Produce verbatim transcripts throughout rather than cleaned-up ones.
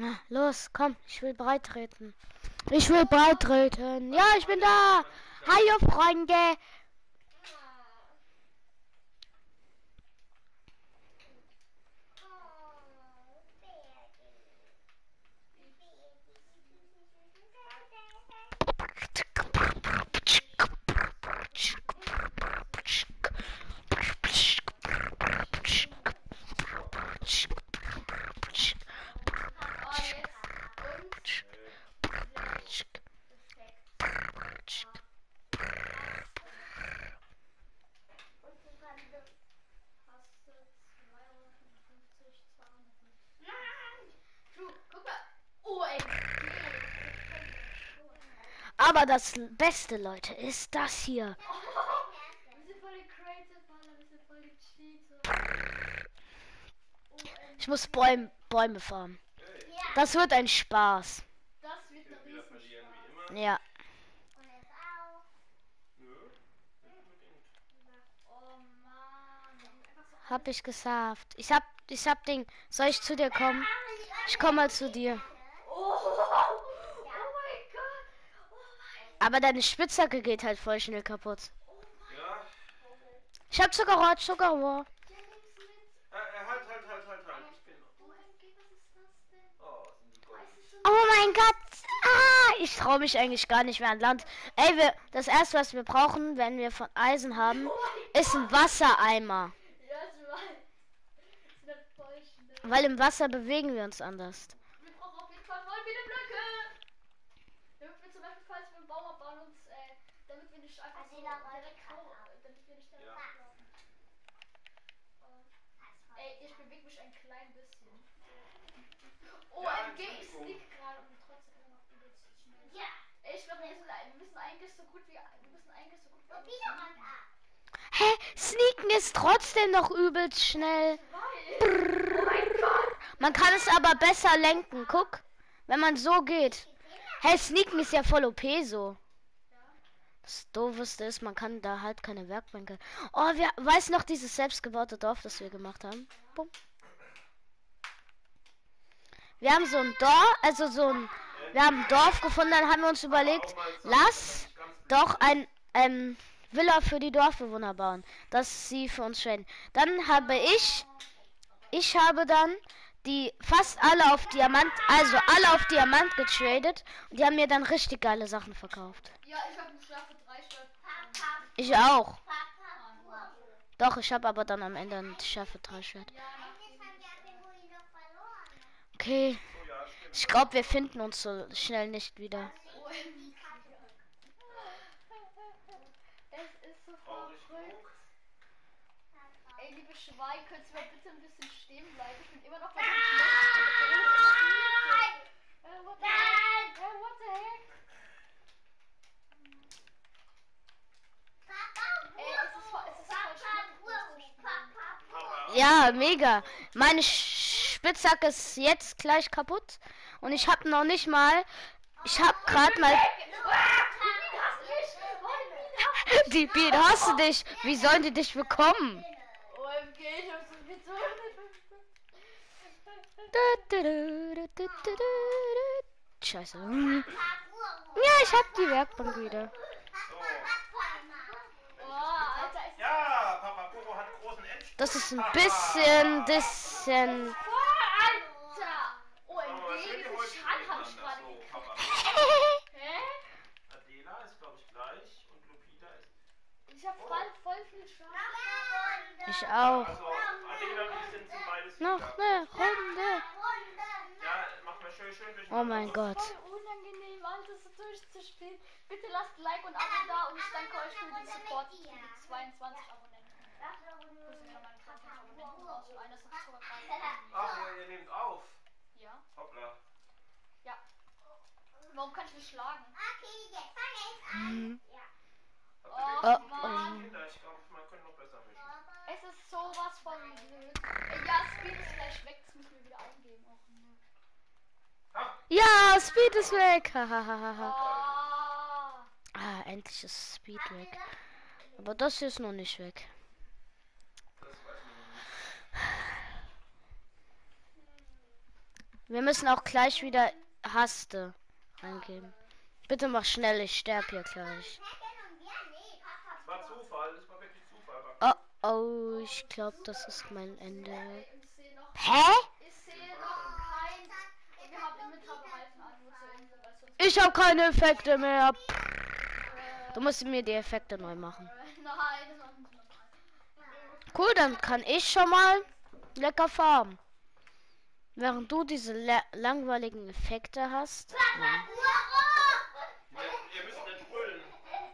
Ah, los, komm, ich will beitreten. Ich will beitreten. Ja, ich bin da. Hallo, Freunde. Aber das Beste, Leute, ist das hier. Ich muss Bäume, Bäume farmen. Das wird ein Spaß. Ja. Hab ich geschafft. Ich hab, ich hab Ding. Soll ich zu dir kommen? Ich komme mal zu dir. Aber deine Spitzhacke geht halt voll schnell kaputt. Ich hab Zuckerrohr, Zuckerrohr. Halt, halt, halt, halt, halt. Ich bin. Oh mein Gott. Ah, ich traue mich eigentlich gar nicht mehr an Land. Ey, wir, das erste, was wir brauchen, wenn wir von Eisen haben, ist ein Wassereimer. Weil im Wasser bewegen wir uns anders. Wir brauchen auf jeden Fall voll viele Blöcke. Damit wir zum Beispiel, falls wir einen Baum abbauen, uns, äh, damit wir nicht einfach so direkt vor, damit wir nicht direkt Ja. ablaufen. Äh, ey, ich bewege mich ein klein bisschen. O M G, ich sneak gerade und trotzdem immer noch übelst schnell. Ja. Ey, ich glaube, wir müssen, wir müssen eigentlich so gut wie, wir müssen eigentlich so gut wie. Hä? Sneaken ist trotzdem noch übelst schnell. Oh mein Gott. Man kann es aber besser lenken. Guck, wenn man so geht. Hä, hey, Sneaken ist ja voll O P so. Das Doofeste ist, man kann da halt keine Werkbänke. Oh, wer weiß noch dieses selbstgebaute Dorf, das wir gemacht haben? Bumm. Wir haben so ein Dorf, also so ein, wir haben ein Dorf gefunden, dann haben wir uns überlegt, lass doch ein ähm, Villa für die Dorfbewohner bauen, dass sie für uns traden. Dann habe ich, ich habe dann die fast alle auf Diamant, also alle auf Diamant getradet und die haben mir dann richtig geile Sachen verkauft. Ja, ich habe eine Schärfe drei Schärfe. Ich auch. Doch, ich habe aber dann am Ende ein Schärfe drei Schwert. Okay. Ich glaube, wir finden uns so schnell nicht wieder. Es ist so verrückt. Ey, liebe Schwein, könntest du mal bitte ein bisschen stehen bleiben? Ich bin immer noch bei dem Nein! What the heck? What the heck? Ey, es ist voll, es ist voll schwierig. Ja, mega. Meine Spitzhacke ist jetzt gleich kaputt. Und ich habe noch nicht mal... Ich habe gerade mal... Die Bienen hassen dich. Wie sollen die dich bekommen? O M G, ich hab so gezogen. Scheiße. Ja, ich hab die Werkbank wieder. Ja, Papa Pogo hat großen Endspurt. Das ist ein bisschen, bisschen... Alter! O M G, wie viel Schaden hab ich gerade gekriegt? Hä? Adela ist, glaube ich, gleich und Lupita ist... Ich hab voll, voll viel Schaden. Ich auch. Also, Adela und ich sind zum beides Noch eine Runde. Ja, mach mal schön, schön durch. Oh mein Gott. Voll unangenehm, alles so durchzuspielen. Bitte lasst Like und Abo da und ich danke euch für den Support für die zweiundzwanzig Abonnenten. Ach ja, ihr nehmt auf. Ja. Hoppla. Ja. Warum kann ich nicht schlagen? Hm. Oh, Oh, Mann. Kinder, ich glaube, man könnte noch besser mischen. Es ist sowas von blöd. Ja, Speed ist gleich weg, das müssen wir wieder eingeben. Och, ne. Ja, Speed ist weg. Hahaha. Oh. Ah, endlich ist Speed weg. Aber das hier ist noch nicht weg. Das weiß man noch nicht. Wir müssen auch gleich wieder Haste eingeben. Bitte mach schnell, ich sterbe hier gleich. Das war Zufall, das war wirklich Zufall. Oh, oh, ich glaube, das ist mein Ende. Ich sehe noch. Hä? Ich sehe noch kein. Wir haben Inventarbereichen an, nur zur Info, weil sonst. Ich habe keine Effekte mehr. Du musst mir die Effekte neu machen. Nein, das machen wir nicht. Cool, dann kann ich schon mal lecker farmen. Während du diese langweiligen Effekte hast. Ja. Ihr, ihr müsst nicht brüllen.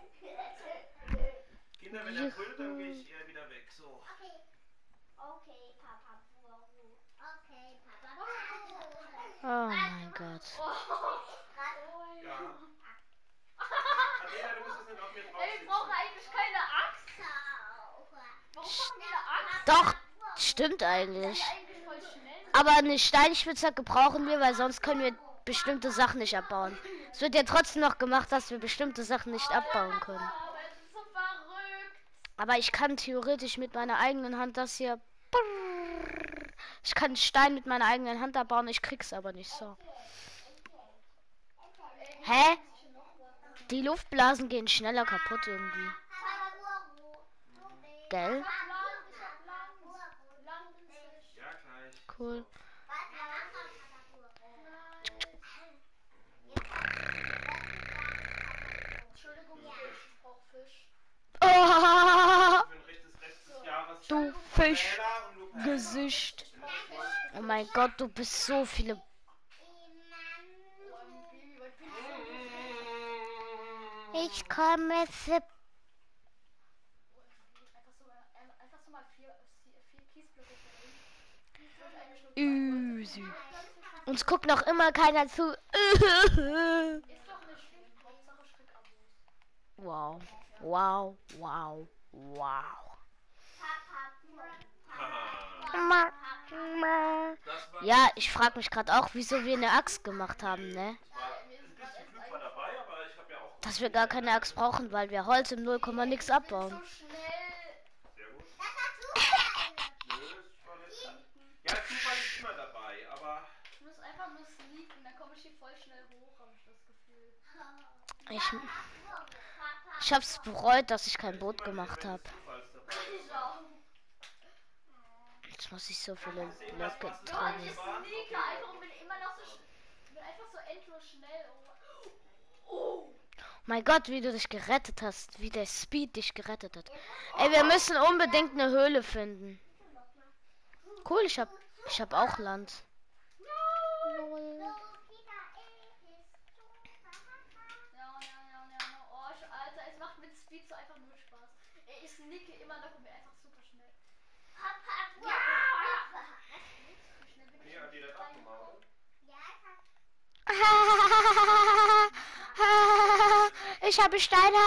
Kinder, wenn ihr brüllt, dann gehe ich eher wieder weg. So. Okay. Okay, Papa Buru. Okay, Papa Buru. Oh mein Gott. Ja. Adela, du musst es nicht auf mir drauf Ey, wir brauchen eigentlich keine Axt. Warum brauchen wir eine Axt? Doch, stimmt eigentlich. Die eigentlich voll schnell. Aber eine Steinspitzhacke brauchen wir, weil sonst können wir bestimmte Sachen nicht abbauen. Es wird ja trotzdem noch gemacht, dass wir bestimmte Sachen nicht abbauen können. Aber es ist so verrückt. Aber ich kann theoretisch mit meiner eigenen Hand das hier... Ich kann Stein mit meiner eigenen Hand abbauen, ich krieg's aber nicht so. Hä? Die Luftblasen gehen schneller kaputt irgendwie. Gell? Ja, gleich. Cool. Entschuldigung, ich brauche Fisch. Oh, Für den Rest des Rest des Jahres. du Fischgesicht. Oh mein Gott, du bist so viele... Ich komme zu... Einfach so, einfach so mal vier, vier Kiesblöcke verlegen. Easy. Uns guckt noch immer keiner zu. Ist doch nicht schlimm. Hauptsache Strickabos. Wow. Wow. Wow. Wow. Haha. Das war Ja, ich frage mich gerade auch, wieso wir eine Axt gemacht haben, ne? ein bisschen Glück war dabei, aber ich habe ja auch... Dass wir gar keine Axt brauchen, weil wir Holz im null Komma nix abbauen. So schnell. Sehr gut. Nö, das war nicht... Ja, Zufall ist immer dabei, aber... Ich muss einfach nur sneaken, dann komme ich hier voll schnell hoch, habe ich das Gefühl. Ich, ich hab's bereut, dass ich kein Boot gemacht habe. Zufall ist dabei. Ich auch. Jetzt muss ich so viele Blöcke Ich tragen. sneake einfach und bin immer noch so sch- bin einfach so endlos schnell. Oh. Mein Gott, wie du dich gerettet hast. Wie der Speed dich gerettet hat. Ey, wir müssen unbedingt eine Höhle finden. Cool, ich hab, ich hab auch Land. Lol. Ja, ja, ja, ja. Oh, ich- Alter, es macht mit Speed so einfach nur Spaß. Ey, ich sneake immer noch und bin einfach super schnell. Ja! Wie schnell bin ich? Nee, hat jeder das abgemacht. Ich habe Steine.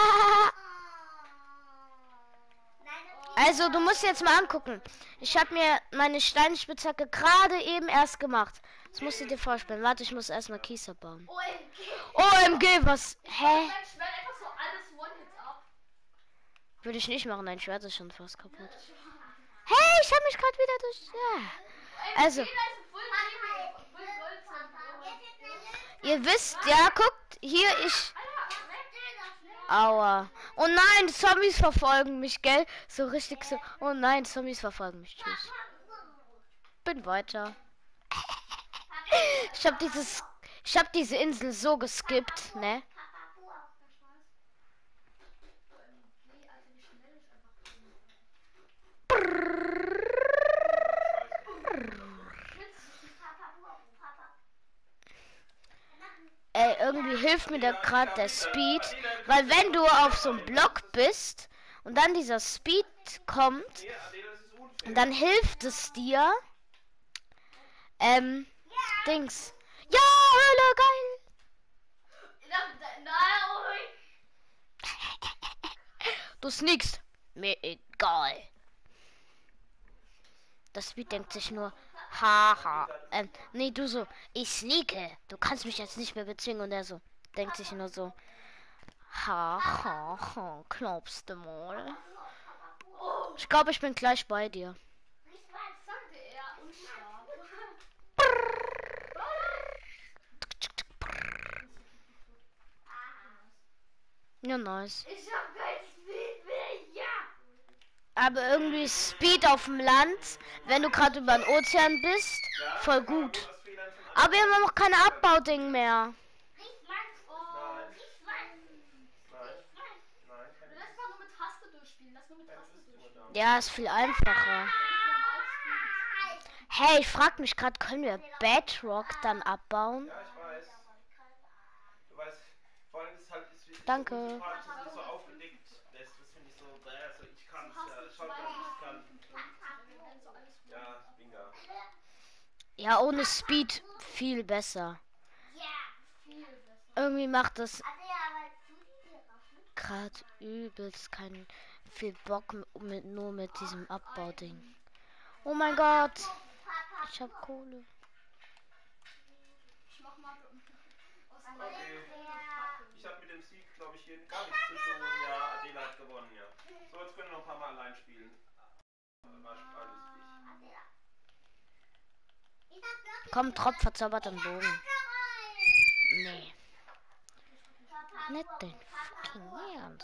Also, du musst jetzt mal angucken. Ich habe mir meine Steinspitzhacke gerade eben erst gemacht. Das musst du dir vorstellen. Warte, ich muss erstmal Kies abbauen. O M G! O M G, was? Hä? Ich schwör einfach so alles One-Hits ab. Würde ich nicht machen. Dein Schwert ist schon fast kaputt. Hey, ich habe mich gerade wieder durch... Ja. Also, ihr wisst, ja, guckt, hier, ich... Aua. Oh nein, die Zombies verfolgen mich, gell? So richtig so... Oh nein, Zombies verfolgen mich. Tschüss. Bin weiter. Ich habe dieses... Ich habe diese Insel so geskippt, ne? Ey, irgendwie hilft mir da gerade der Speed, weil wenn du auf so einem Block bist und dann dieser Speed kommt, Nee, Adela, das ist unfair. dann hilft es dir. Ähm, Dings. Ja, Höhle, geil. Du sneakst. Mir egal. Das Speed denkt sich nur, haha. Ähm, nee, du so, ich sneake. Du kannst mich jetzt nicht mehr bezwingen. Und er so, denkt sich nur so, haha, ha, glaubst du mal? Ich glaube, ich bin gleich bei dir. Ja, nice. Ich hab kein Speed mehr, ja! Aber irgendwie Speed auf dem Land, wenn du gerade über den Ozean bist, Ja, voll da kann man gut. wohl aus Fehlern von Aber wir anderen haben noch keine lernen. Abbauding mehr. Oh, Nein. ich Nein, nein, keine Du lässt mal nur mit Taste durchspielen. Lass nur mit keine Taste Rüstung durchspielen. da. Ja, ist viel einfacher. Oder mit normal Speed. Hey, ich frag mich gerade, können wir Bedrock dann abbauen? Ja, ich weiß. Du weißt, vor allem ist es halt ist, ist Danke. so unsympathisch, dass du das so aufgedeckt lässt. Das finde ich so, bäh, so ich kann's Du hast ja. die Schaut mal, wie ich kann. zweihundertfünfundfünfzig, wir werden so alles Ja, Binga. Ja, ohne Speed viel besser. viel besser. Irgendwie macht das gerade übelst keinen viel Bock mit, mit nur mit diesem Abbauding. Oh mein Gott, ich hab Kohle. Ich mach mal aus Okay. Ich habe mit dem Sieg, glaube ich, hier gar nichts zu tun. Ja, Adela hat gewonnen, ja. So, jetzt können wir noch ein paar Mal allein spielen. War, war lustig. Komm, Tropf verzaubert den Bogen. Nee. Nicht den fucking Ernst.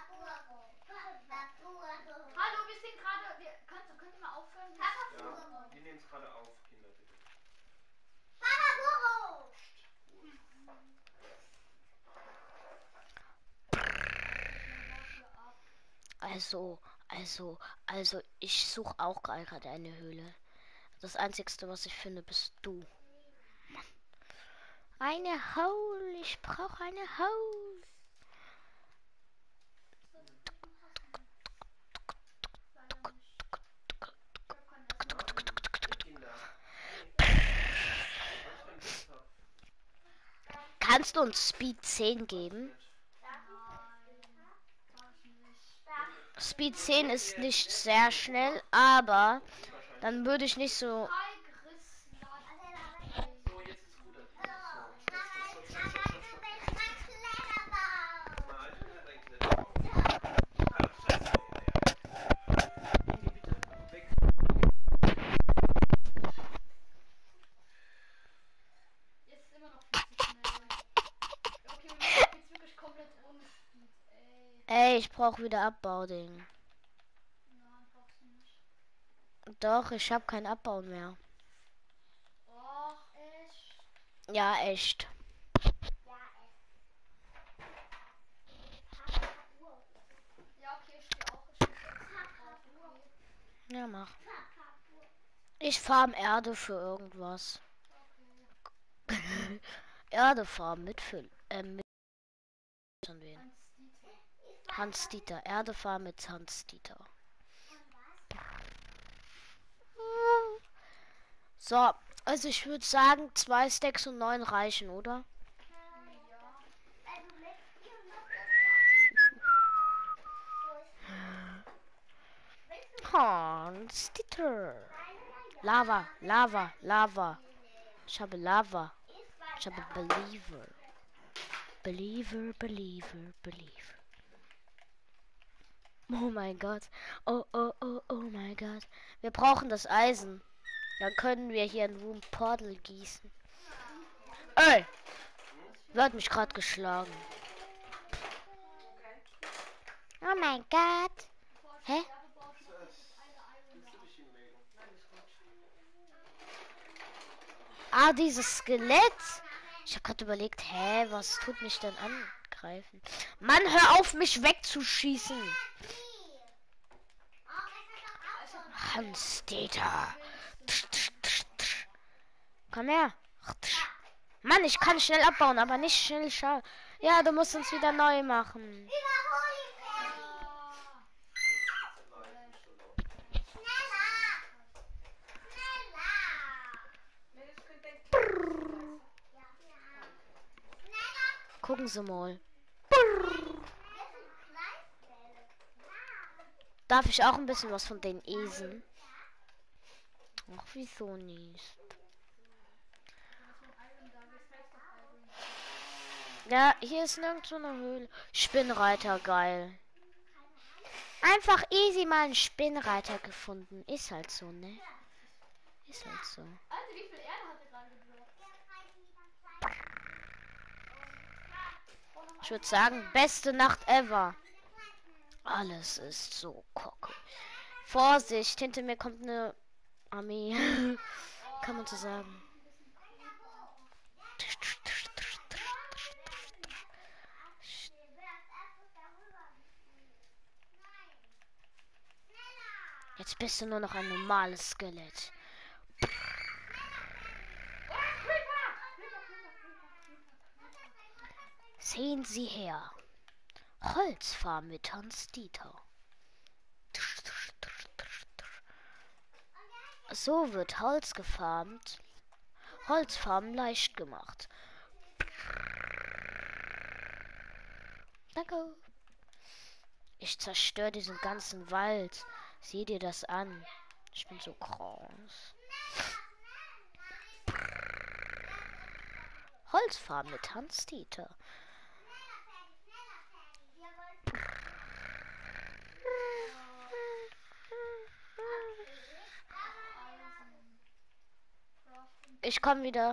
Hallo, wir sind gerade. Wir, könnt, könnt ihr mal aufhören? Ja, wir nehmen es gerade auf, Kinder, bitte. Also, also, also, ich suche auch gerade eine Höhle. Das Einzigste, was ich finde, bist du. Eine Hole, ich brauche eine Hole. Kinder. Kannst du uns Speed zehn geben? Speed zehn ist nicht sehr schnell, aber dann würde ich nicht so... So, jetzt ist gut. So, stopp, stopp, stopp, stopp, stopp, stopp. Nein, ich bin nicht reingeklettert. Ah, scheiße. Geh bitte weg. Jetzt ist immer noch viel zu schnell. Okay, wir machen jetzt wirklich komplett ohne Speed, ey. Ey, ich brauche wieder Abbauding. Nein, brauchst du nicht. Doch, ich habe kein Abbauen mehr. Och, echt? Ja, echt. Ja, okay, ich stehe auch. Ich stehe drauf, okay. Ja, mach. Ich farm Erde für irgendwas. Okay. Erde farm mit Füll. Ähm, mit von wen? Hans Dieter. Hans Dieter. Erde farm mit Hans Dieter. So, also ich würde sagen, zwei Stacks und neun reichen, oder? Hans Dieter. Lava, Lava, Lava. Ich habe Lava. Ich habe Believer. Believer, Believer, Believer. Oh mein Gott. Oh, oh, oh, oh mein Gott. Wir brauchen das Eisen. Dann können wir hier in Room Portal gießen. Ey! Wer hat mich gerade geschlagen? Oh mein Gott. Hä? Ah, dieses Skelett. Ich habe gerade überlegt, hä, was tut mich denn angreifen? Mann, hör auf, mich wegzuschießen. Hans Dieter. Komm her. Mann, ich kann schnell abbauen, aber nicht schnell schauen. Ja, du musst uns wieder neu machen. Gucken Sie mal. Darf ich auch ein bisschen was von den Eseln? Ach, wieso nicht? Ja, hier ist nirgendwo eine Höhle. Spinnreiter, geil. Einfach easy mal einen Spinnreiter gefunden. Ist halt so, ne? Ist halt so. Alter, wie viel Erde hat er gerade gedroppt? Ich würde sagen, beste Nacht ever. Alles ist so kacke. Vorsicht, hinter mir kommt eine Armee. Kann man so sagen. Jetzt bist du nur noch ein normales Skelett. Sehen Sie her. Holzfarm mit Hans Dieter. So wird Holz gefarmt. Holzfarmen leicht gemacht. Danke. Ich zerstöre diesen ganzen Wald. Sieh dir das an. Ich bin so groß. Holzfarben mit Hans Dieter. Ich komme wieder.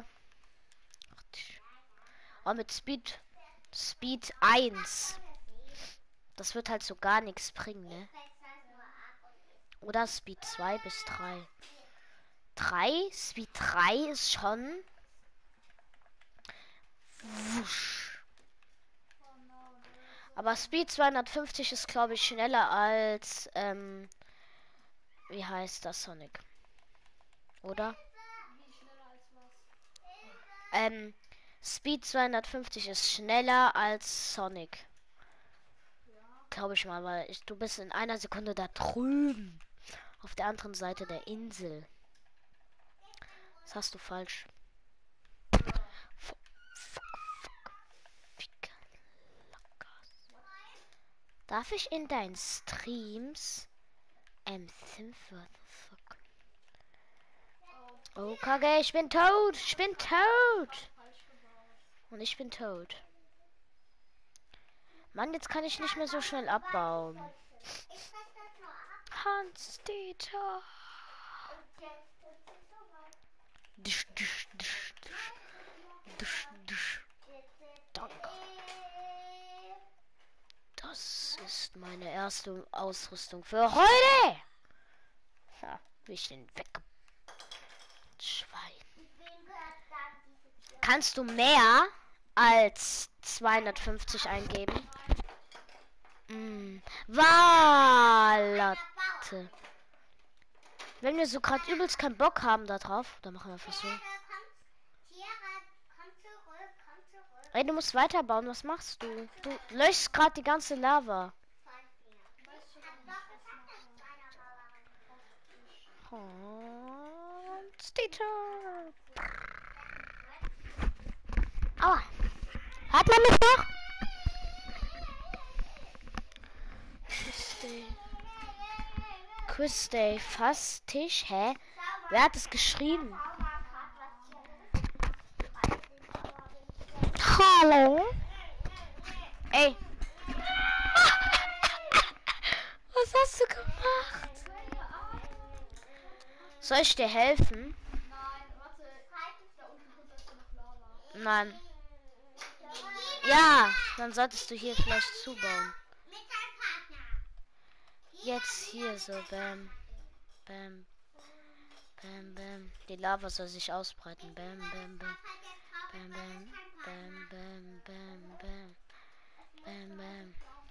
Oh, mit Speed. Speed eins. Das wird halt so gar nichts bringen, ne? Oder Speed zwei bis drei. drei? Speed drei ist schon. Wusch. Aber Speed zweihundertfünfzig ist, glaube ich, schneller als. Ähm, wie heißt das, Sonic? Oder? Ähm, Speed zweihundertfünfzig ist schneller als Sonic. Glaube ich mal, weil ich, du bist in einer Sekunde da drüben. Auf der anderen Seite der Insel. Das hast du falsch. Fuck, fuck, fuck. Darf ich in deinen Streams ähm, Simford? Oh, Kage, ich bin tot. Ich bin tot. Und ich bin tot. Mann, jetzt kann ich nicht mehr so schnell abbauen. Hans Dieter. Disch, disch, disch, disch. Disch, disch. Danke. Das ist meine erste Ausrüstung für heute. Ja, wie ich den weg. Schwein. Kannst du mehr als zweihundertfünfzig eingeben? Mm. Walatte. Wenn wir so gerade übelst keinen Bock haben da drauf, dann machen wir einfach so. Ey, du musst weiterbauen. Was machst du? Du löschst gerade die ganze Lava. Und Stitcher. Aua. Hat man mich noch? Quizday. Quizday. Fast Tisch. Hä? Wer hat es geschrieben? Hallo? Ey. Was hast du gemacht? Soll ich dir helfen? Nein, warte. Da unten drunter ist noch Lava. Nein. Ja, dann solltest du hier vielleicht zubauen. Jetzt hier so, bam, bam, bam, bam. Die Lava soll sich ausbreiten. Bam, bam, bam, bam, bam, bam, bam, bam, bam, bam, bam.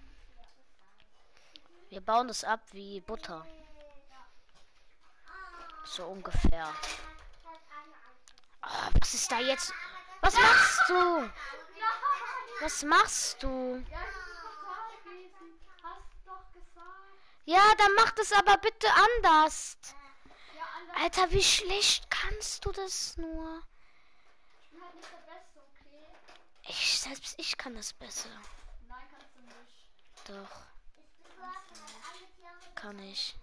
Wir bauen das ab wie Butter. So ungefähr. Oh, was ist da jetzt? Was machst du? Was machst du? Ja, dann mach das aber bitte anders. Alter, wie schlecht kannst du das nur? Ich selbst, ich kann das besser. Nein, kannst du nicht. Doch. Kann ich.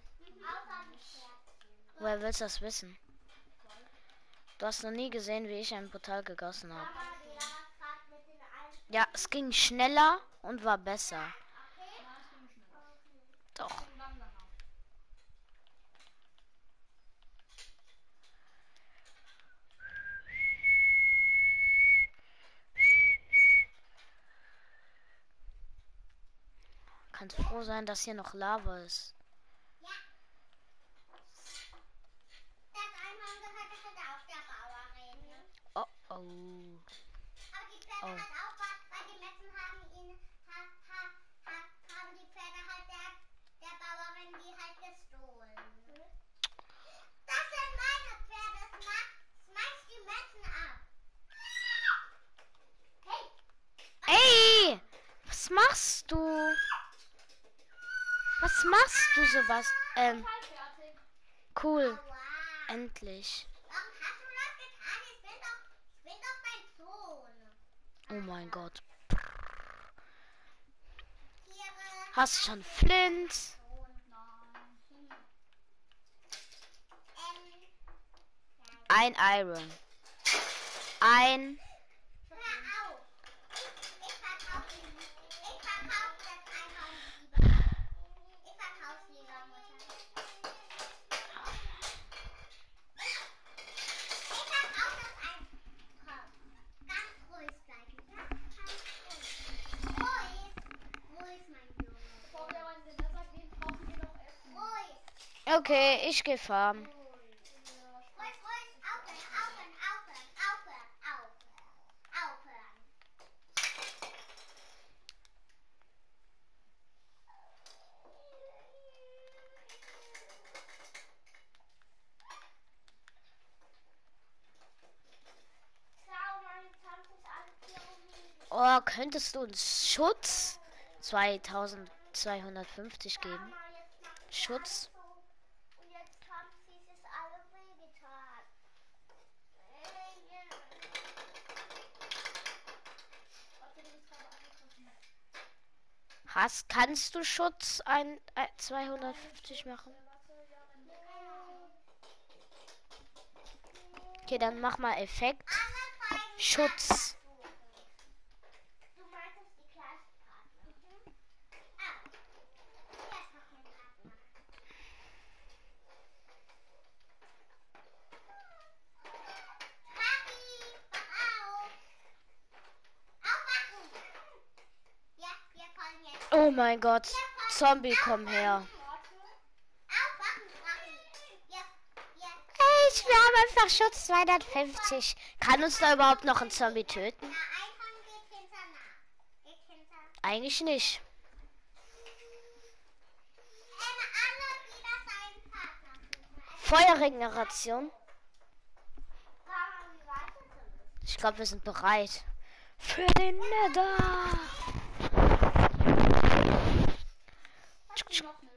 Woher willst du das wissen? Du hast noch nie gesehen, wie ich ein Portal gegossen habe. Ja, es ging schneller und war besser. Doch. kannst froh sein, dass hier noch Lava ist. Ja. Das Einhorn gehörte halt auch der Bauerin. Ne? Oh oh. Aber die Pferde Oh. hat auch was, weil die Metzen haben ihn, ha, ha, ha, haben die Pferde halt der, der Bauerin die halt gestohlen. Das sind meine Pferde, schmeiß, schmeiß die Metzen ab. Hey! Ey! Was machst du? Was machst du sowas? Ähm, Total fertig. cool. Aua. Endlich. Warum hast du das getan? Ich bin doch, ich bin doch dein Sohn. Oh mein Gott. Tiere. Hast du schon Flint? Sohn. Nein. Ähm, Ein Iron. Ein. hör auf. Ich verkaufe Ich verkaufe das Einhorn lieber. Ich verkaufe lieber, Mutter. Ich verkaufe das Einhorn. Ganz ruhig bleiben. Ja? Ganz ruhig. Ruhig. Ruhig, mein Junge. Bevor wir aber in den Netzer gehen, brauchen wir noch Essen. Ruhig. Okay, ich gehe farmen. Ja, Ruhig, ruhig. Aufhören, aufhören, aufhören, aufhören, aufhören. Aufhören. Schau, meine Tante ist alle Pyramiden. Oh, könntest du uns Schutz zweitausendzweihundertfünfzig geben? Mama, jetzt macht sie Schutz. alles so. Und jetzt haben sie es alle wehgetan. warte, du bist gerade angegriffen. Hast, kannst du Schutz ein, ein zweihundertfünfzig machen? Äh, warte, ja, wenn du. Okay, dann mach mal Effekt. Alle beiden Schutz. Du meintest die Klassenpartner. Mhm. Ah. Hier ist noch mein Partner. Papi, wach auf. Aufwachen. Ja, wir kommen jetzt. Oh mein Gott. Zombie, komm her. Aufwachen, Papi. Ja, ja. Hey, wir haben einfach Schutz zweihundertfünfzig. Kann uns da überhaupt noch ein Zombie töten? Der Einhorn geht hinter nach. Geht hinter. Eigentlich nicht. Ähm, alle wieder seinen Partner suchen. Feuerregeneration. Mama, wie weit ist es? Ich glaube, wir sind bereit. Für den Nether. Noch nicht.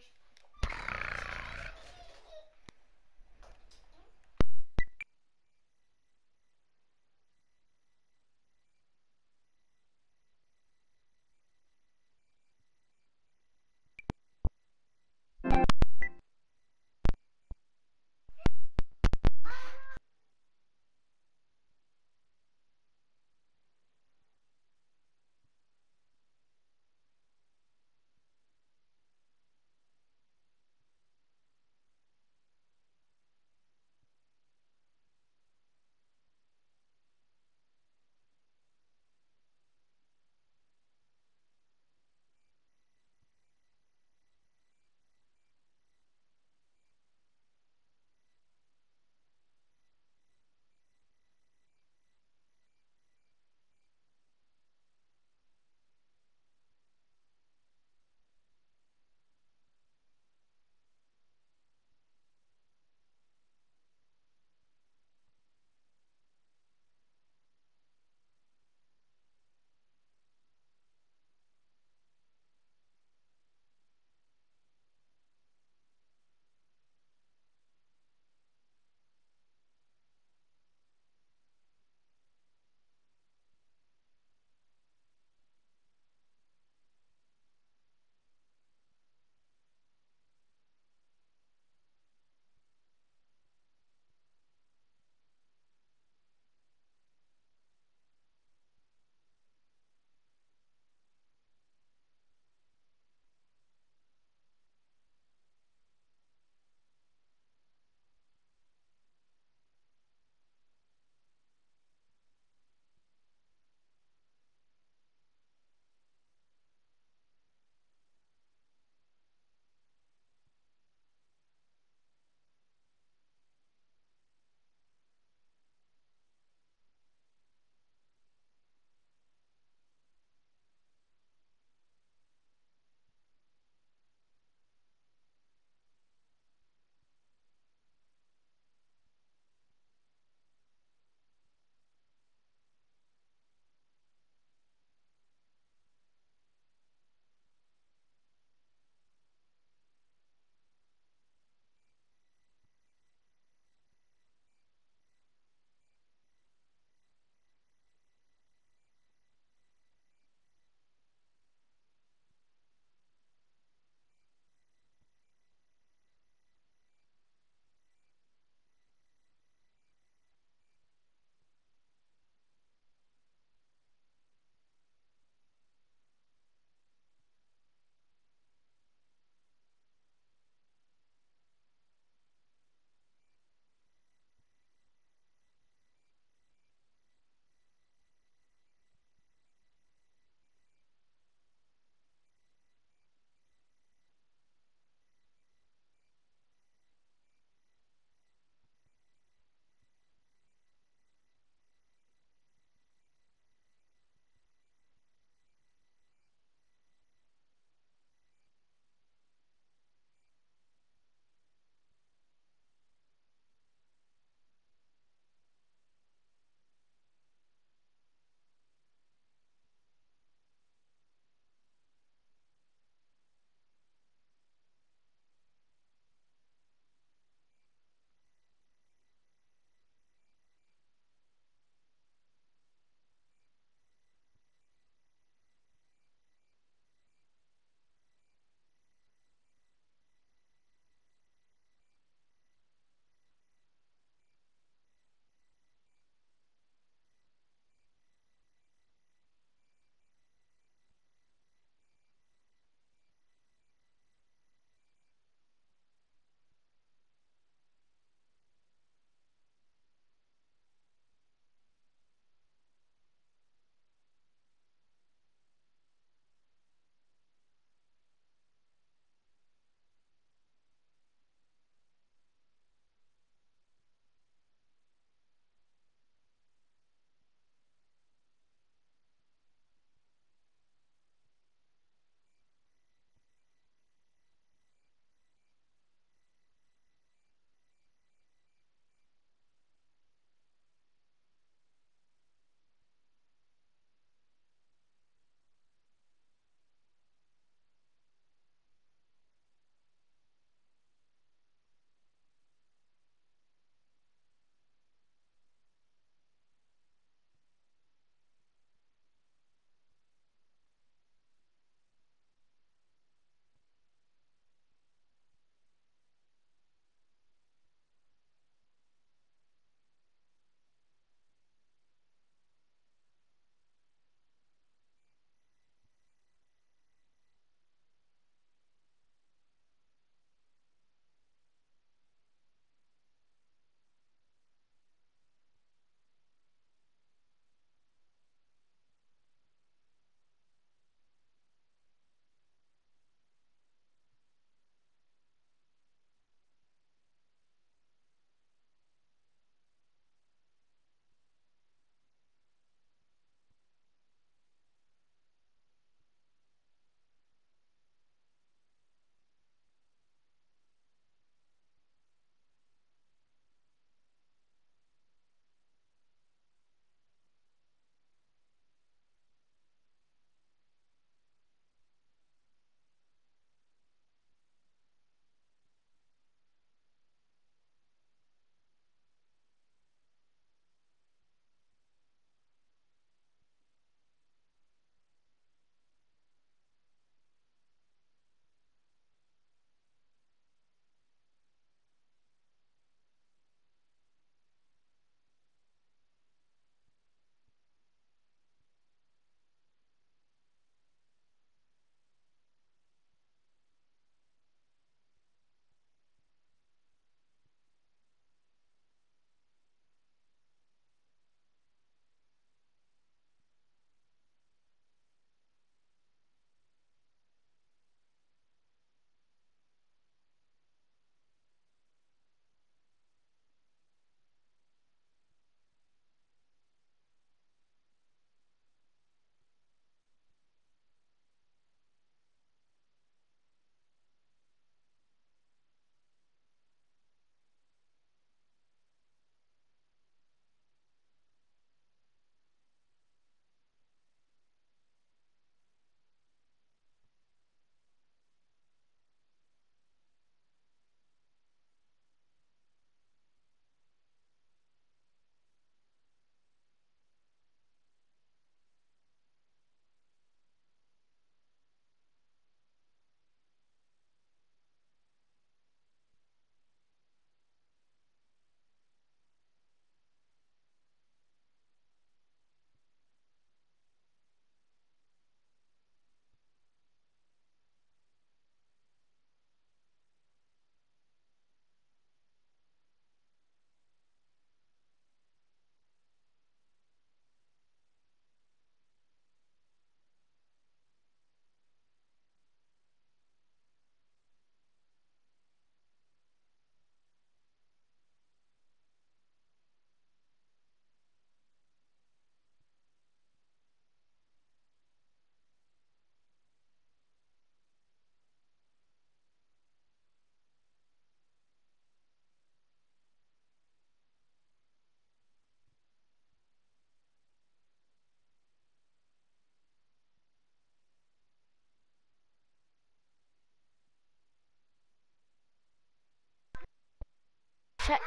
Fe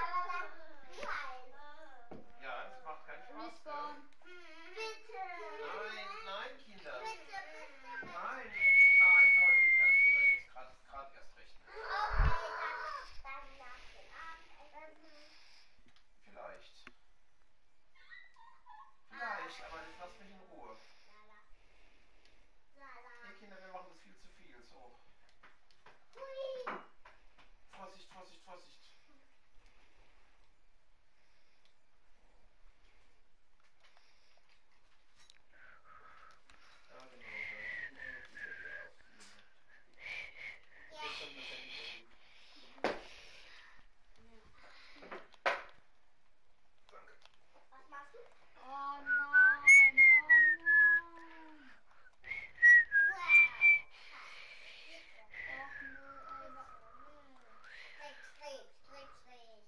Ja, das macht keinen Spaß. Respawn. Bitte. Nein, nein, Kinder. Bitte, bitte. Nein, nein, so heute geht's helfen. Da geht's gerade gerade erst recht nicht. Okay, dann, dann nach dem Abendessen. Vielleicht. Vielleicht, aber jetzt lasst mich in Ruhe. Nee, Kinder, wir machen das viel zu viel. So. Hui. Vorsicht, Vorsicht, Vorsicht. Ja, genau. Da ist schon das Handy gut. Danke. Was machst du? Oh nein, oh nein. Wow. Och nö, ey, wa- Strich, Strich, Strich, Strich.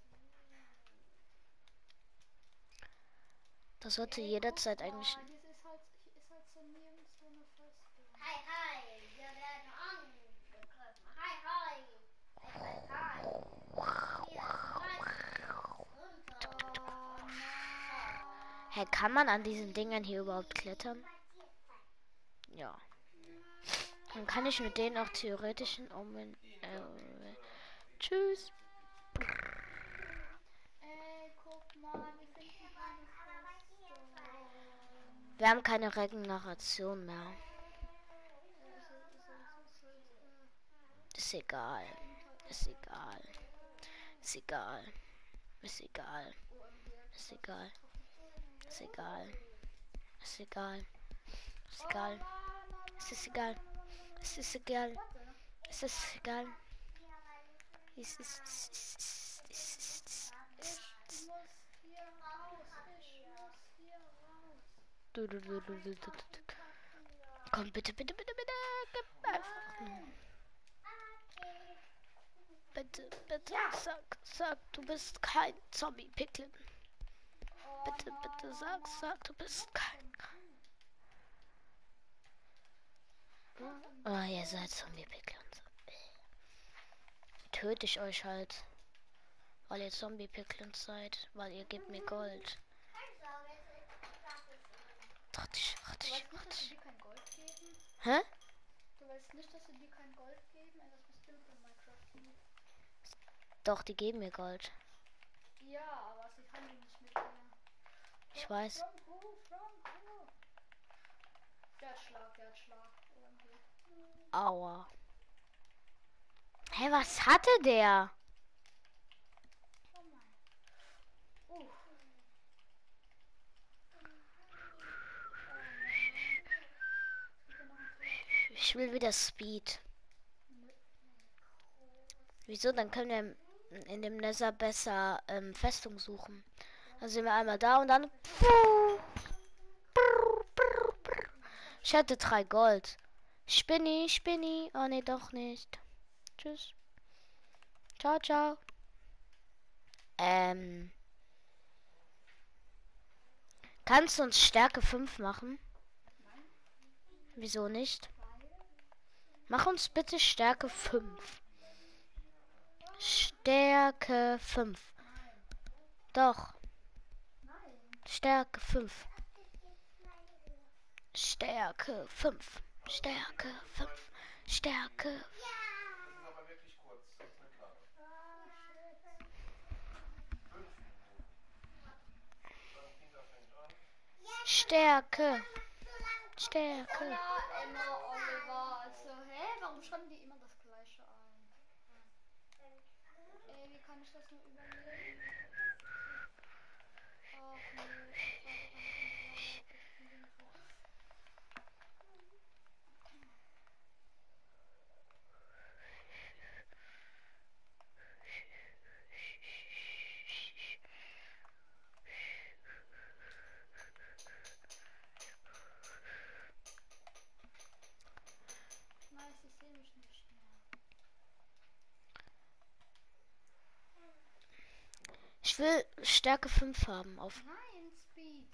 Das sollte ey, jederzeit guck eigentlich. mal, hier ist halt, hier ist halt so nirgends so eine Festung. Hi, hi, wir werden angegriffen. Hi, hi. Hi, hi, hi. Hier, schmeißen. Runter. Oh nein. Hä, kann man an diesen Dingern hier überhaupt klettern? Ja. Dann kann ich mit denen auch theoretisch in Omen. Äh, tschüss. Ey, guck mal, wir finden keine Festung. Wir haben keine Regeneration mehr. Äh, ist es- ist es- ist es, äh, Ist egal. Ist egal. Ist egal. Ist egal. O M G. Ist egal. Ist egal. Ist egal. Ist Oh egal. Mann, oh Mann, Es ist oh egal. Mann, oh Mann, oh Mann. Es ist egal. Warte. Es ist egal. Es ist. Es ist. Es ist. Ich muss hier raus. Ich muss hier raus. Du, du, du, du, du, du, du. Komm, bitte, bitte, bitte, bitte. Gib einfach nur. Bitte, bitte, sag, sag, du bist kein Zombie-Picklin. Oh Bitte, nein, bitte, oh sag, nein. sag, du bist kein. Oh, ihr seid Zombie-Picklin. Töte ich euch halt. Weil ihr Zombie-Picklin seid. Weil ihr gebt mir Gold. Ratsch, Du ratsch, weißt nicht, dass sie ratsch. dir kein Gold geben? Hä? Du weißt nicht, dass sie dir kein Gold geben? Ey, was bist du für ein Minecraft-Typ? Doch, die geben mir Gold. Ja, aber sie handeln nicht mit dir. Ich weiß. From who? From who? Der hat Schlag, der hat Schlag. O M G. Aua. Hä, was hatte der? Oh Mann. Uh. Ich will wieder Speed. Wieso? Dann können wir in dem Nether besser ähm, Festung suchen. Dann sind wir einmal da und dann. Ich hatte drei Gold. Spinny, Spinny. Oh ne, doch nicht. Tschüss. Ciao, ciao. Ähm. Kannst du uns Stärke fünf machen? Wieso nicht? Mach uns bitte Stärke fünf. Stärke fünf. Doch. Stärke fünf. Stärke fünf. Stärke fünf. Stärke. Das ist aber wirklich kurz. Das ist nicht lange. Fünf Minuten. Dann Kinder fängt an. Stärke. Stärke. Ja, Emma, Oliver. Also, hä? Warum schreiben die immer das Gleiche ein? Ey, wie kann ich das nur überleben? Ach nee, ich warte dann in Nice, ich sehe mich nicht mehr. Ich will Stärke fünf haben. Auf. Nein, Speed.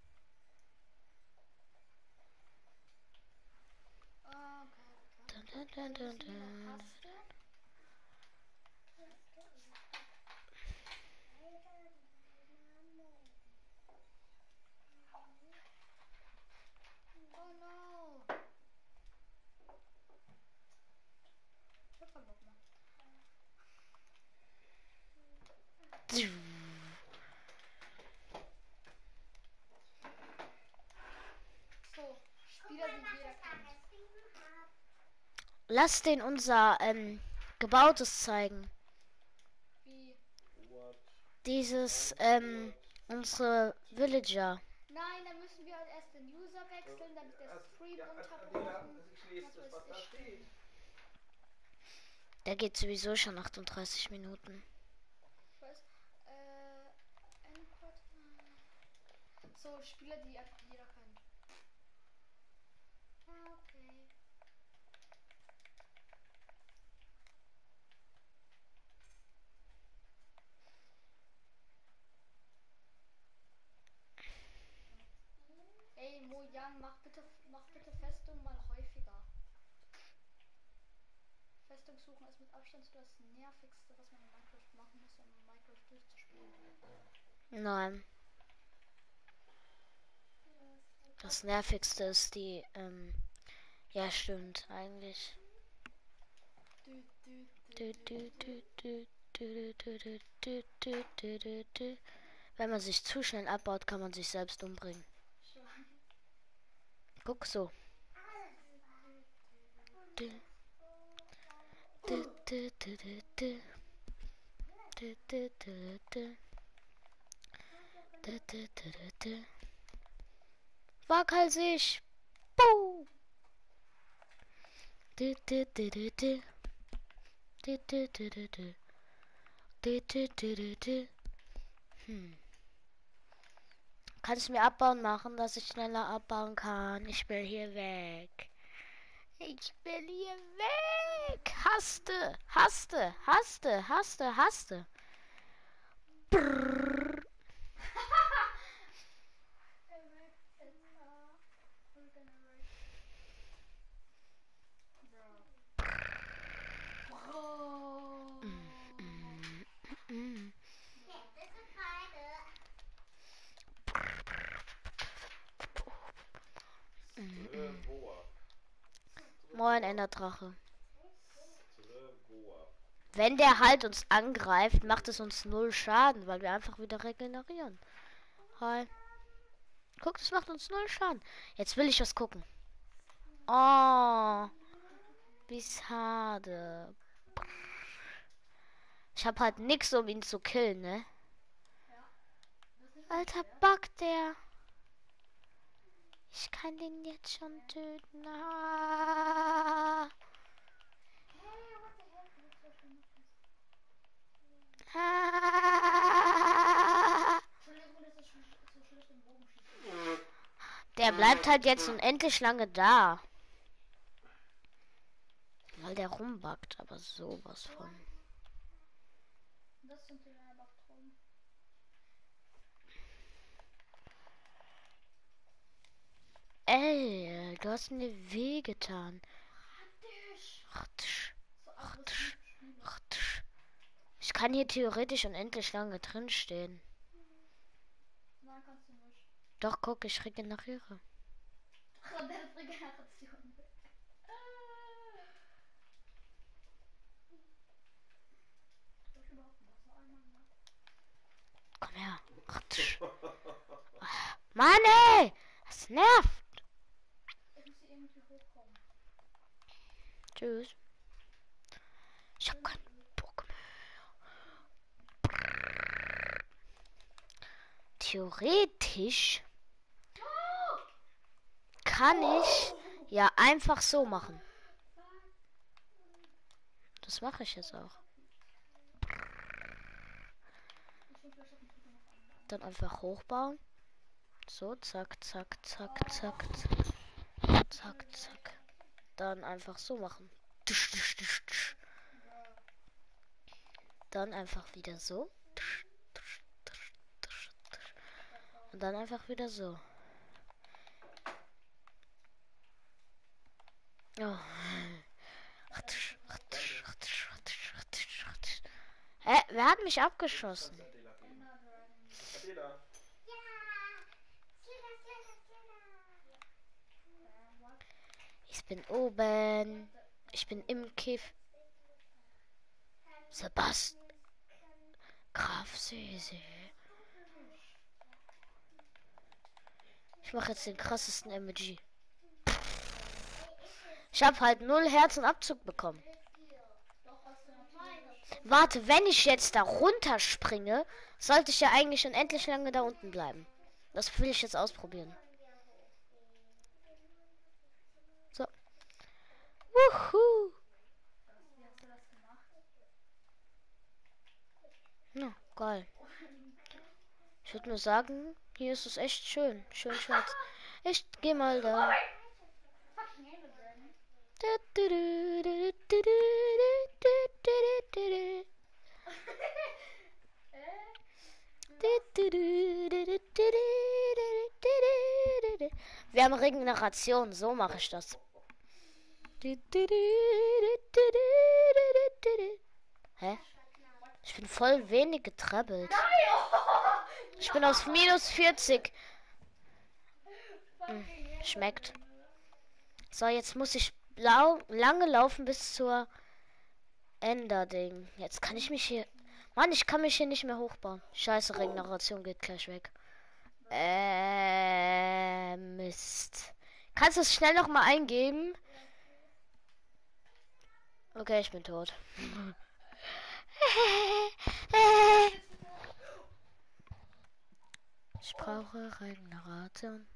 Okay, Dun, dun, dun, dun, dun. Lass den unser ähm, Gebautes zeigen. Wie? What? Dieses, ähm, unsere Villager. Nein, dann müssen wir halt erst den User wechseln, damit der Also, Stream ja, Adela, unterbrochen. also ich lese Was das, weiß was da ich steht. denn. Der geht sowieso schon achtunddreißig Minuten. Ich weiß. Äh. Endport. So, Spieler, die einfach jeder kennt. Ah, okay. Ey, Mojang, mach bitte, mach bitte Festung mal häufiger. Festung suchen ist mit Abstand so das nervigste, was man in Minecraft machen muss, um Minecraft durchzuspielen. Nein. Das nervigste ist die, ähm, ja stimmt, eigentlich. Dü, dü, Du, dü, du, dü, du, dü. du, du, du, du, du, du, du, du. Wenn man sich zu schnell abbaut, kann man sich selbst umbringen. Ich weiß. Guck so. Du, du, du, du, du, du. Du, du, du, du. Du, du, du, du, du. Waghalsig. Buh. Du, du, du, du, du. Du, du, du, du, du. Du, du, du, du, du. Hm. Kannst du mir abbauen machen, dass ich schneller abbauen kann? Ich will hier weg. Ich will hier weg. Haste, haste, haste, haste, haste. Brrr. Bro. Mm. Jetzt ist es Frage. Trevor. Moin, Enderdrache. Trevor. Wenn der halt uns angreift, macht es uns null Schaden, weil wir einfach wieder regenerieren. Hi. Guck, das macht uns null Schaden. Jetzt will ich was gucken. Oh, wie schade. Ich hab halt nix, um ihn zu killen, ne? Alter, backt der. Ich kann den jetzt schon töten. Ah. Ah. Entschuldigung, dass ich so schlecht im Bogen schieße. Der bleibt halt jetzt unendlich lange da. Weil der rumbackt, aber sowas von. Das sind die Bakterien. Ey, du hast mir wehgetan. Dich. So aggressiv spielen. Ich kann hier theoretisch unendlich lange drin stehen. Nein, kannst du nicht. Doch, guck, ich regeneriere. Und der ist Regeneration. Soll ich überhaupt ein Wassereimer machen? Komm her. Mann, ey! Das nervt. Ich muss hier irgendwie hochkommen. Tschüss. Ich hab keinen Bock mehr. Theoretisch kann ich ja einfach so machen. Das mache ich jetzt auch. Dann einfach hochbauen. So, zack, zack, zack, zack, zack. Zack, zack. Dann einfach so machen. Dann einfach wieder so. Und dann einfach wieder so. Oh. Hä? Wer hat mich abgeschossen? Adela geben. Adela. Ja. Schiller, schiller, schiller. Ich bin oben. Ich bin im Kiff. Sebastian. Graf Sese. Ich mache jetzt den krassesten Emoji. Ich habe halt null Herzenabzug bekommen. Doch, hast du natürlich. Warte, wenn ich jetzt da runterspringe, sollte ich ja eigentlich unendlich lange da unten bleiben. Das will ich jetzt ausprobieren. So. Wuhu. Wie hast du das gemacht? Ja, geil. Ich würde nur sagen, hier ist es echt schön. Schön schwarz. Ich geh mal da. Fucking Ende Dragon. Wir haben Regeneration, so mache ich das. Hä? Ich bin voll wenig getrabbelt. Ich bin auf minus vierzig. Hm, schmeckt. So, jetzt muss ich lau lange laufen bis zur Ender-Ding. Jetzt kann ich mich hier... Mann, ich kann mich hier nicht mehr hochbauen. Scheiße, Regeneration geht gleich weg. Äh, Mist. Kannst du es schnell noch mal eingeben? Okay, ich bin tot. Ich brauche Regeneration.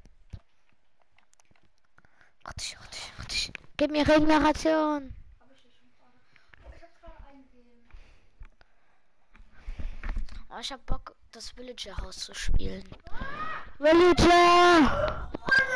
Warte, warte, warte. Gib mir Regeneration. Hab ich hier schon gerade. Oh, ich hab gerade eingegeben. Oh, ich hab Bock, das Villager Haus zu spielen. Villager!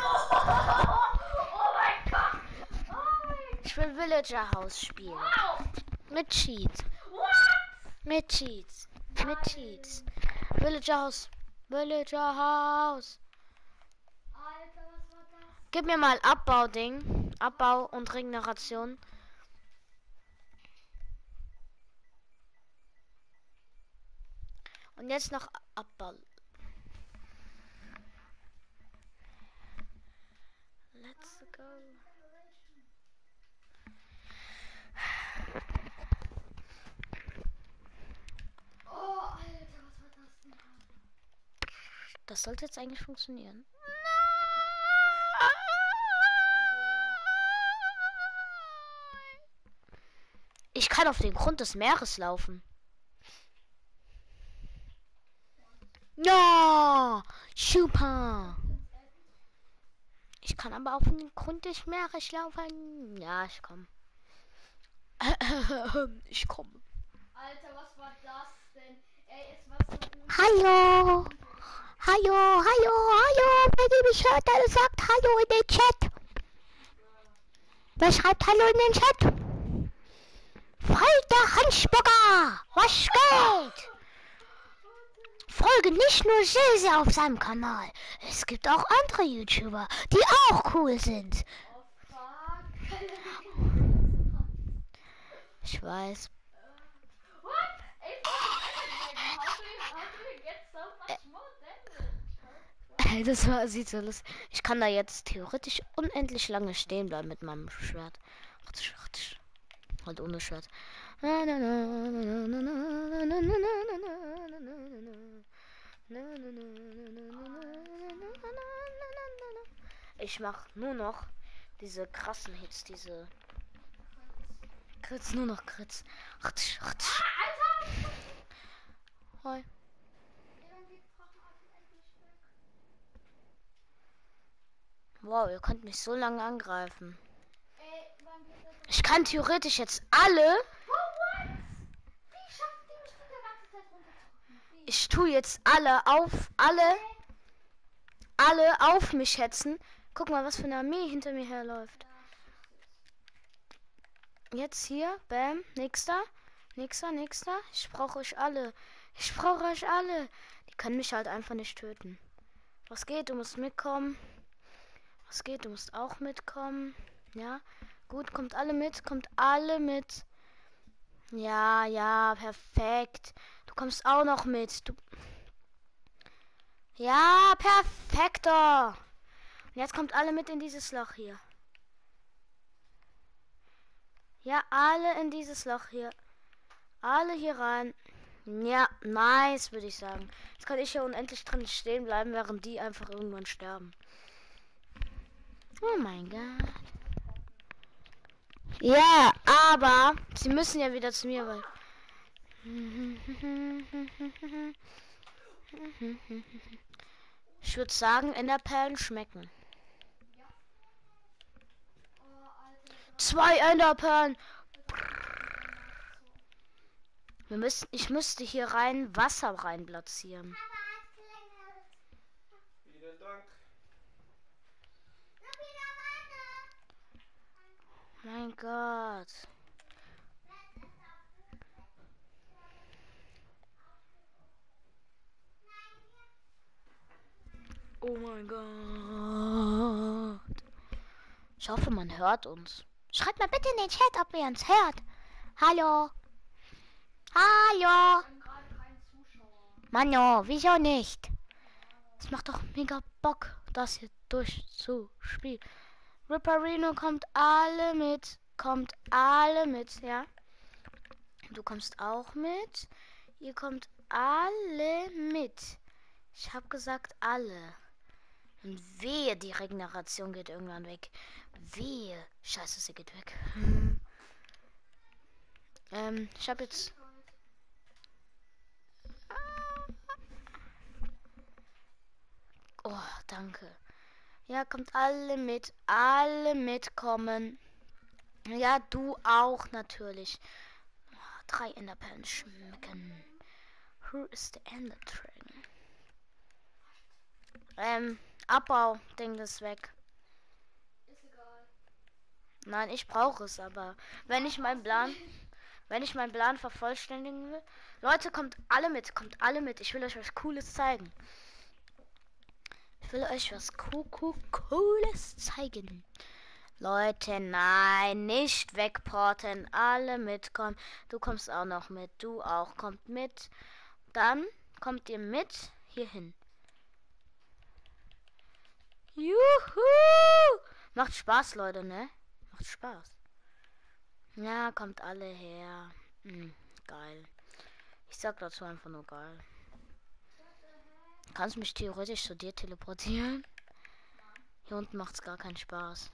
Oh mein Gott! Oh mein Ich will Villager Haus spielen. Wow! Mit Cheats. What? Mit Cheats. Mit Cheats. Villager Haus. Villager Haus. Alter, was war das? Gib mir mal Abbau-Ding. Abbau und Regeneration. Und jetzt noch Abbau. Let's go. Oh, Alter, was war das denn? Das sollte jetzt eigentlich funktionieren. Ich kann auf den Grund des Meeres laufen. Ja, super. Ich kann aber auf den Grund des Meeres laufen. Ja, ich komme. Ich komme. Alter, was war das denn? Ey, es war so gut. Hallo. Hallo, hallo, hallo. Wenn ihr mich hört, dann sagt Hallo in den Chat. Wer schreibt Hallo in den Chat? Walter Hansburger. Was geht? Folge nicht nur Silse auf seinem Kanal. Es gibt auch andere YouTuber, die auch cool sind. Oh, fuck. Ich weiß. What? Ey, fucking Ender Dragon. How do you, how do you get so much more damage? Das war, sieht so lustig. Ich kann da jetzt theoretisch unendlich lange stehen bleiben mit meinem Schwert. Halt ohne Schwert. Ich mach nur noch diese krassen Hits, diese Krits, nur noch Krits. Alter! Hoi. Irgendwie Drachenatem endlich weg. Wow, ihr könnt mich so lange angreifen. Ey, wann geht das? Ich kann theoretisch jetzt alle. Oh, what? Wie schafft die mich die ganze Zeit runterzukommen? Wie? Ich tue jetzt alle auf alle. Alle auf mich hetzen. Guck mal, was für eine Armee hinter mir herläuft. Jetzt hier, bam, nächster, nächster, nächster. Ich brauche euch alle. Ich brauche euch alle. Die können mich halt einfach nicht töten. Was geht? Du musst mitkommen. Was geht? Du musst auch mitkommen. Ja, gut, kommt alle mit, kommt alle mit. Ja, ja, perfekt. Du kommst auch noch mit. Du ja, perfekter. Und jetzt kommt alle mit in dieses Loch hier. Ja, alle in dieses Loch hier. Alle hier rein. Ja, nice, würde ich sagen. Jetzt kann ich hier unendlich drin stehen bleiben, während die einfach irgendwann sterben. Oh mein Gott. Ja, aber sie müssen ja wieder zu mir, weil... Ich würde sagen, Enderperlen schmecken. Zwei Enderperlen. Wir müssen, ich müsste hier rein Wasser rein platzieren. Vielen Dank. Mein Gott. Oh mein Gott. Ich hoffe, man hört uns. Schreibt mal bitte in den Chat, ob ihr uns hört. Hallo. Hallo. Mano, wieso nicht? Es macht doch mega Bock, das hier durchzuspielen. Ripperino kommt alle mit. Kommt alle mit, ja. Du kommst auch mit. Ihr kommt alle mit. Ich habe gesagt alle. Und wehe, die Regeneration geht irgendwann weg. Wehe. Scheiße, sie geht weg. Hm. Ähm, ich habe jetzt... Oh, danke. Ja, kommt alle mit. Alle mitkommen. Ja, du auch natürlich. Oh, drei Enderperlen schmecken. Who is the Ender Dragon? Ähm, Abbau, Ding ist weg. Ist egal. Nein, ich brauche es aber. Wenn ich meinen Plan, wenn ich meinen Plan vervollständigen will. Leute, kommt alle mit, kommt alle mit. Ich will euch was Cooles zeigen. Ich will euch was cool, cool, Cooles zeigen. Leute, nein, nicht wegporten. Alle mitkommen. Du kommst auch noch mit. Du auch. Kommt mit. Dann kommt ihr mit hierhin. Juhu! Macht Spaß, Leute, ne? Macht Spaß. Ja, kommt alle her. Hm, geil. Ich sag dazu einfach nur geil. Kannst mich theoretisch zu dir teleportieren? Hier unten macht's gar keinen Spaß.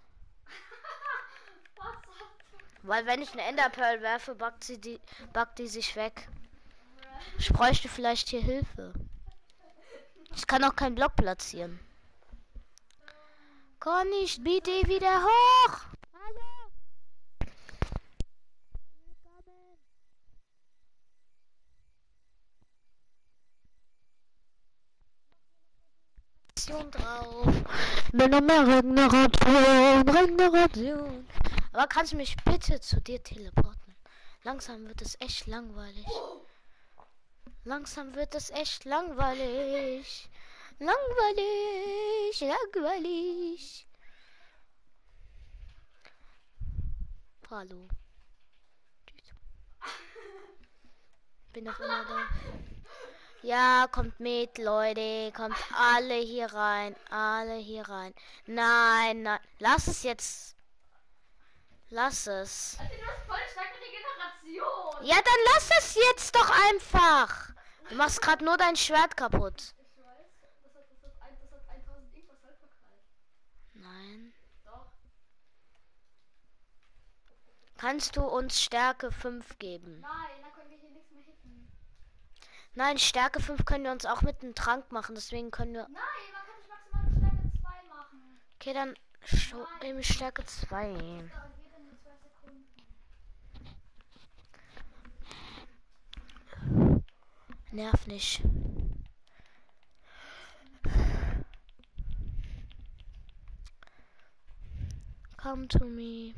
Weil wenn ich eine Enderpearl werfe, backt sie die, backt die sich weg. Ich bräuchte vielleicht hier Hilfe. Ich kann auch keinen Block platzieren. Komm nicht, bitte wieder hoch. Hallo. Willkommen. Drauf. Will noch mehr Regeneration, Regeneration. Aber kannst du mich bitte zu dir teleporten? Langsam wird es echt langweilig. Langsam wird es echt langweilig. Langweilig, langweilig. Hallo. Bin noch immer da. Ja, kommt mit, Leute. Kommt alle hier rein. Alle hier rein. Nein, nein. Lass es jetzt. Lass es. Also, du hast voll starke Regeneration. Ja, dann lass es jetzt doch einfach. Du machst gerade nur dein Schwert kaputt. Ich weiß. Das hat, das hat, ein, das hat tausend irgendwas Haltbarkeit. Nein. Doch. Kannst du uns Stärke fünf geben? Nein, dann können wir hier nichts mehr hitten. Nein, Stärke fünf können wir uns auch mit einem Trank machen. Deswegen können wir... Nein, man kann nicht maximal nur Stärke zwei machen. Okay, dann schon eben Stärke zwei. Da geht in nur zwei Sekunden. Nerv nicht. Come to me.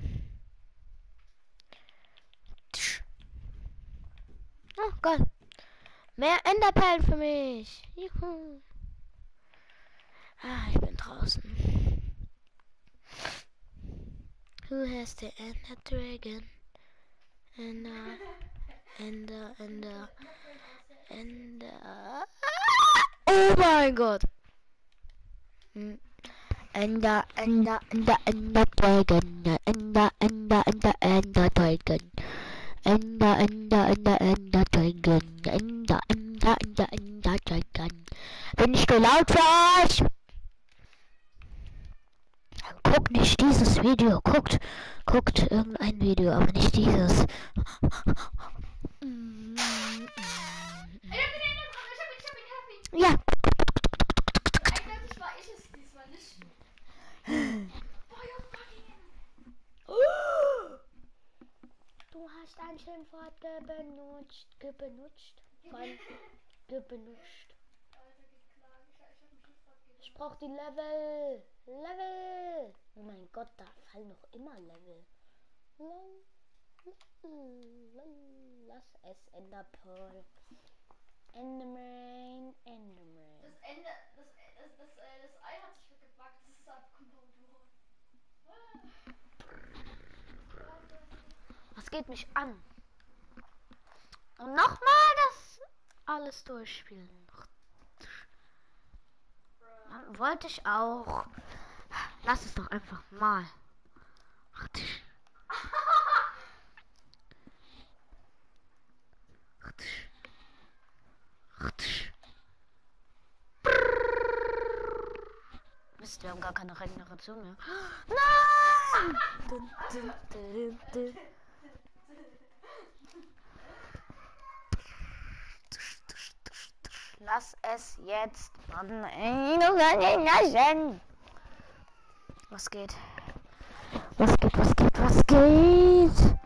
Oh, geil. Mehr Enderperlen für mich. Juhu. Ah, ich bin draußen. Who has the Ender Dragon? Ender, Ender, Ender, Ender. Oh mein Gott. Hm. Ender, Ender, Ender, Ender Dragon. Ender, Ender, Ender, Ender Dragon. Ender, Ender, Ender, Ender Dragon. Ender, Ender, Ender, Ender Dragon. Bin ich zu laut für euch? guckt nicht dieses Video. Guckt, guckt irgendein Video, aber nicht dieses. Ey, ich hab ihn, ich hab ihn, ich hab ihn, ich hab ihn. Ja. Eindeutig war ich es diesmal nicht. Boah, ja, fucking. Du hast ein Schimpfwort gebenutzt. Gebenutzt. Mann. Gebenutzt. Alter, geht klar. Ich, ich hab einen Schiffrad gegeben. Ich brauch die Level. Level. Oh mein Gott, da fallen noch immer Level. Lass es Enderpearl. Enderman, Enderman. Das Ende, das, das, das, äh, das Ei hat sich gebackt. Das ist abgekommen. Was geht mich an? Und nochmal das alles durchspielen. Wollte ich auch. Lass es doch einfach mal. Mist, wir haben gar keine Regeneration mehr. Nein! Dun, dun, dun, dun. Lass es jetzt. Mann, ey, du kannst nicht lassen. Was geht? Was geht, was geht, was geht?